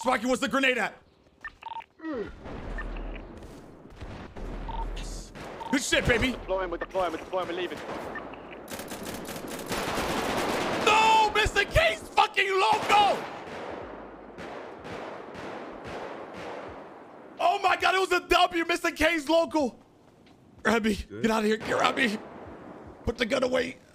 Sparky, what's the grenade at? Good shit, baby. Deploying, we're leaving. No, Mr. K's fucking loco. Oh my God, it was a W. Mr. K's local. Grab me. Get out of here. Grab me. Put the gun away.